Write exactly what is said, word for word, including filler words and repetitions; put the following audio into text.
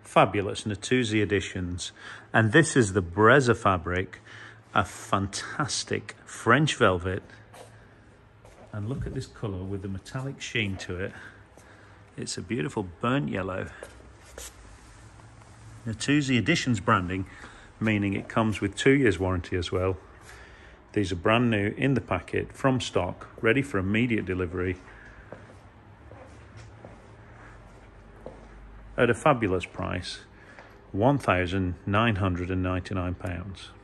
fabulous Natuzzi Editions. And this is the Brezza Fabric, a fantastic French velvet. And look at this colour with the metallic sheen to it. It's a beautiful burnt yellow. Natuzzi Editions branding, meaning it comes with two years warranty as well. These are brand new in the packet, from stock, ready for immediate delivery at a fabulous price, one thousand nine hundred and ninety-nine pounds.